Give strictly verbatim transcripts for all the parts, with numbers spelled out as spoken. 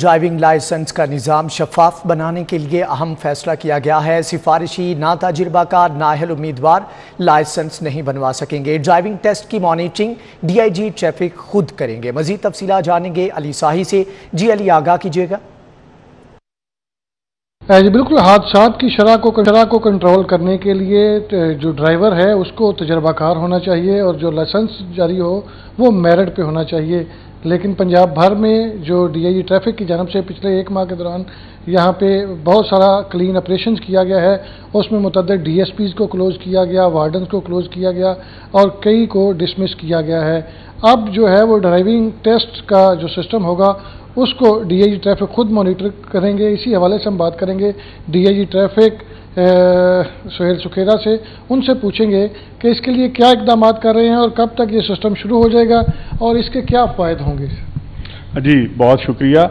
Driving licence کا نظام شفاف بنانے کے لیے اہم فیصلہ کیا گیا ہے۔ سفارشی نا تجربہ کار نااہل امیدوار لائسنس نہیں بنوا سکیں گے۔ ڈرائیونگ ٹیسٹ کی monitoring D I G traffic خود کریں گے۔ مزید تفصیلات جانیں گے علی ساہی سے۔ جی علی، آگاہ کیجیے گا۔ جی بالکل، حادثات کی شرح کو شرح کو کنٹرول کرنے کے لیے جو ڈرائیور ہے اس کو تجربہ کار ہونا چاہیے اور جو لائسنس جاری ہو وہ میرٹ پہ ہونا چاہیے۔ لیکن پنجاب بھر میں جو ڈی آئی جی ٹریفک کی جانب سے پچھلے ایک ماہ کے دوران یہاں پہ بہت سارا کلین آپریشنز کیا گیا ہے، اس میں متعدد ڈی ایس پیز کو کلوز کیا گیا، وارڈنز کو کلوز کیا گیا اور کئی کو ڈسمس کیا گیا ہے۔ اب جو ہے وہ ڈرائیونگ ٹیسٹ کا جو سسٹم ہوگا اس کو ڈی آئی جی ٹریفک خود مانیٹر کریں گے۔ اسی حوالے سے ہم بات کریں گے D I G traffic Sohail Sukhera سے، ان سے پوچھیں گے کہ اس کے لیے کیا اقدامات کر رہے ہیں اور کب تک یہ سسٹم شروع ہو جائے گا اور اس کے کیا فوائد ہوں گے۔ جی بہت شکریہ۔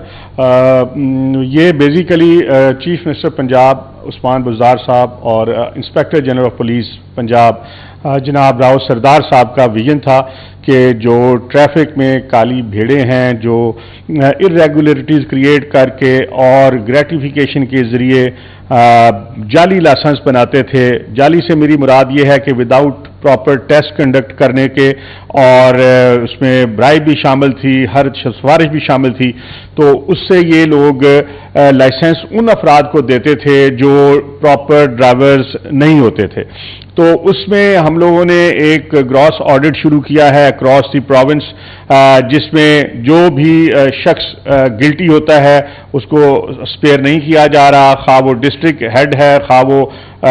یہ basically chief minister Punjab Usman Buzdar صاحب اور inspector general of police Punjab جناب راؤ سردار صاحب کا ویژن تھا کہ جو ٹریفک میں کالی بھیڑیں ہیں، جو ارریگولیرٹیز کریٹ کر کے اور گریٹیفیکیشن کے ذریعے جعلی لائسنس بناتے تھے۔ جعلی سے میری مراد یہ ہے کہ وداؤٹ پراپر ٹیسٹ کنڈکٹ کرنے کے، اور اس میں برائب بھی شامل تھی، ہر سفارش بھی شامل تھی، تو اس سے یہ لوگ لائسنس ان افراد کو دیتے تھے جو پراپر ڈرائیورز نہیں ہوتے تھے۔ تو اس میں ہم لوگوں نے ایک گراس آڈٹ شروع کیا ہے اکراس دی پروونس، جس میں جو بھی شخص گلٹی ہوتا ہے اس کو اسپیئر نہیں کیا جا رہا، خواہ وہ ڈسٹرکٹ ہیڈ ہے، خواہ وہ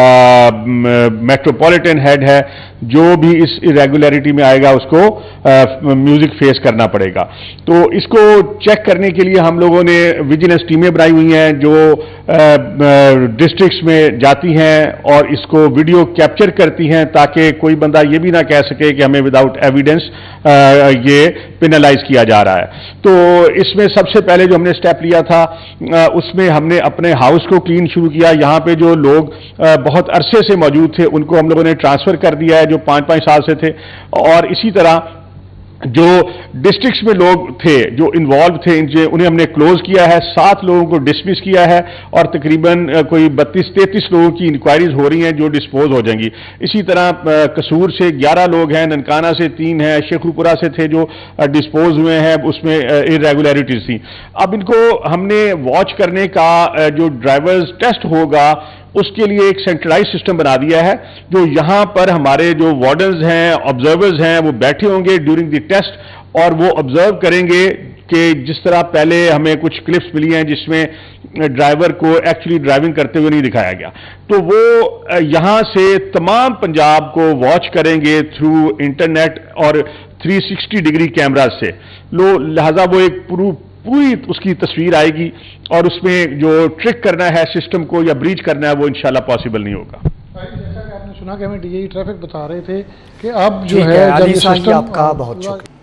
میٹروپولیٹن ہیڈ ہے، جو بھی اس ارریگولیرٹی میں آئے گا اس کو میوزک فیس کرنا پڑے گا۔ تو اس کو چیک کرنے کے لیے ہم لوگوں نے ویجیلنس ٹیمیں بنائی ہوئی ہیں جو ڈسٹرکٹس میں جاتی ہیں اور اس کو ویڈیو کیپچر کرتی ہیں، تاکہ کوئی بندہ یہ بھی نہ کہہ سکے کہ ہمیں وداؤٹ ایویڈنس یہ پینلائز کیا جا رہا ہے۔ تو اس میں سب سے پہلے جو ہم نے سٹیپ لیا تھا، اس میں ہم نے اپنے ہاؤس کو کلین شروع کیا۔ یہاں پہ جو لوگ بہت عرصے سے موجود تھے ان کو ہم لوگوں نے ٹرانسفر کر دیا ہے جو پانچ پانچ سال سے تھے، اور اسی طرح جو ڈسٹرکٹس میں لوگ تھے جو انوالو تھے انہیں ہم نے کلوز کیا ہے، سات لوگوں کو ڈسمس کیا ہے، اور تقریباً کوئی بتیس تینتیس لوگوں کی انکوائریز ہو رہی ہیں جو ڈسپوز ہو جائیں گی۔ اسی طرح قصور سے گیارہ لوگ ہیں، ننکانہ سے تین ہیں، شیخوپورہ سے تھے جو ڈسپوز ہوئے ہیں، اس میں ارریگولیرٹیز تھیں۔ اب ان کو ہم نے واچ کرنے کا جو ڈرائیورز ٹیسٹ ہوگا اس کے لیے ایک سینٹرلائز سسٹم بنا دیا ہے، جو یہاں پر ہمارے جو وارڈنز ہیں، آبزرورز ہیں، وہ بیٹھے ہوں گے ڈیورنگ دی ٹیسٹ، اور وہ آبزرو کریں گے کہ جس طرح پہلے ہمیں کچھ کلپس ملی ہیں جس میں ڈرائیور کو ایکچولی ڈرائیونگ کرتے ہوئے نہیں دکھایا گیا، تو وہ یہاں سے تمام پنجاب کو واچ کریں گے تھرو انٹرنیٹ اور تھری سکسٹی ڈگری کیمراز سے۔ لو لہذا وہ ایک پورو پوری اس کی تصویر آئے گی، اور اس میں جو ٹرک کرنا ہے سسٹم کو یا بریچ کرنا ہے وہ انشاءاللہ پاسبل نہیں ہوگا۔ جیسا کہ آپ نے سنا کہ ہمیں ڈی آئی ٹریفک بتا رہے تھے کہ اب جو ہے علی صاحب آپ کا بہت شکریہ۔